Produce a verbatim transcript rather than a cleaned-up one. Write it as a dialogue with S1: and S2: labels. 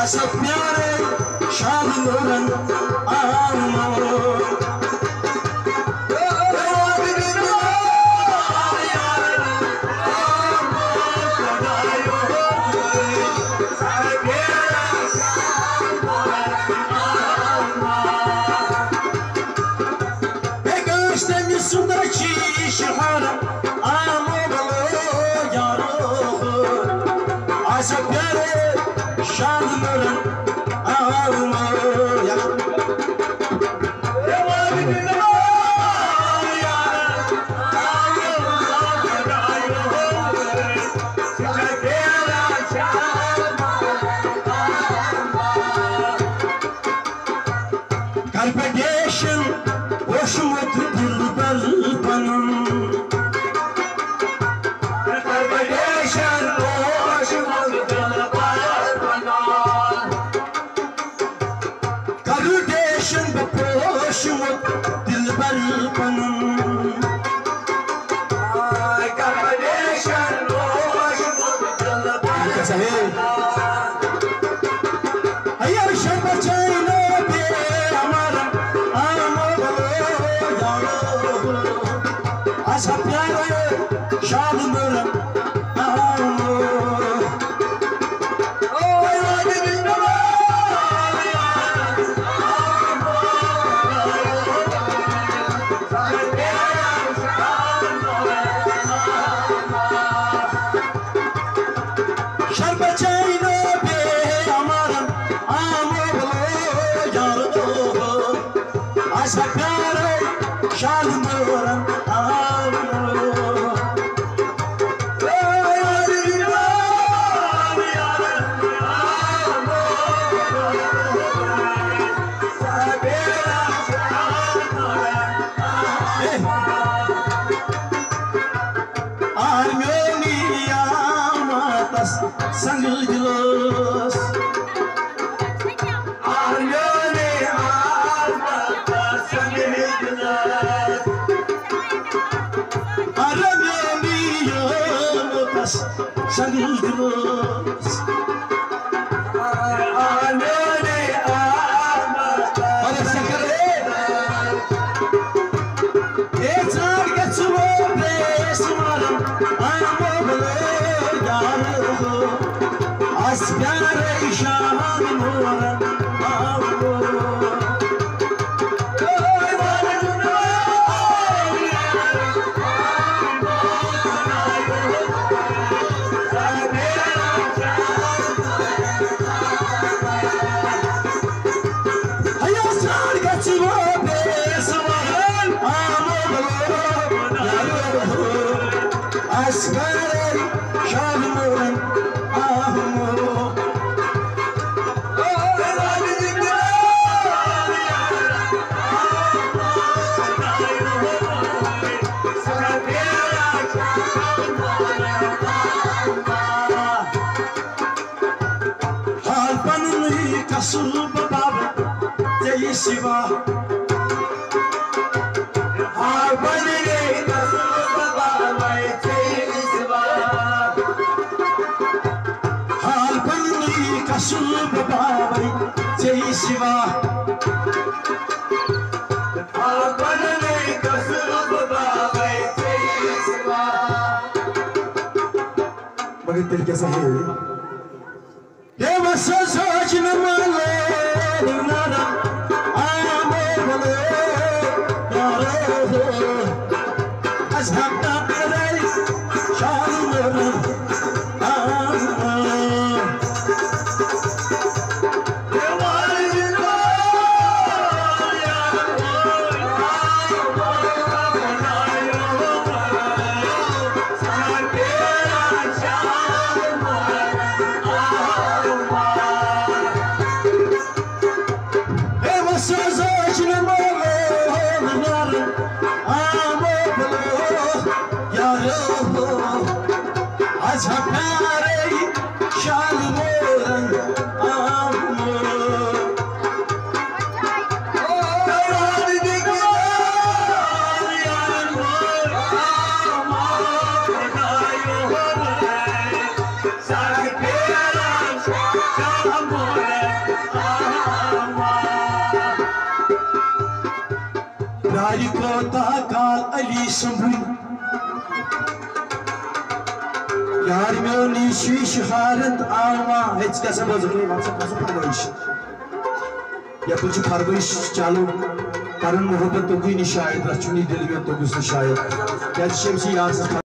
S1: सब प्यारे शाद नूरन आमो सुंदर शीश हर आमो बलो यारो आशा प्यारे शाद नूरन आमो Karpedation, Washmut Dilbal Panum. Karpedation, Washmut Dilbal Panum. Karpedation, Washmut Dilbal Panum. Karpedation, Washmut Dilbal Panum. Ayar Shabachayna. आशा प्यारे शाद नूरन आमो शरबचैनो पे अमरन आमो यारो आशा प्यारे शाद नूरन Sangil dilos Armyone alma sangil dilos Armyone yomas sangil dilos Armyone alma Para sakare Eçar geçuvo besmaram amo bale yaro Aspyare şahan nûran amo Hayasar geçivo besmaran amo yaro Aspyare şahan nûran amo Kasub baba jai shiva har banne kasub baba jai shiva har banne kasub baba jai shiva har banne kasub baba jai shiva bagi tel kaisa hai Deva sazajna male nara amo bale yaro azhabta alay shalmara amo devalina प्यारी कोता काल अली संभुल यार में नीशीश हारत आवा हेच कैसे बजने वाला कैसे फरमाइश या कुछ फरमाइश चालू कारण मोहब्बत तो कोई नहीं शायद रचनी दिल में तो कुछ शायद क्या शेमसी यार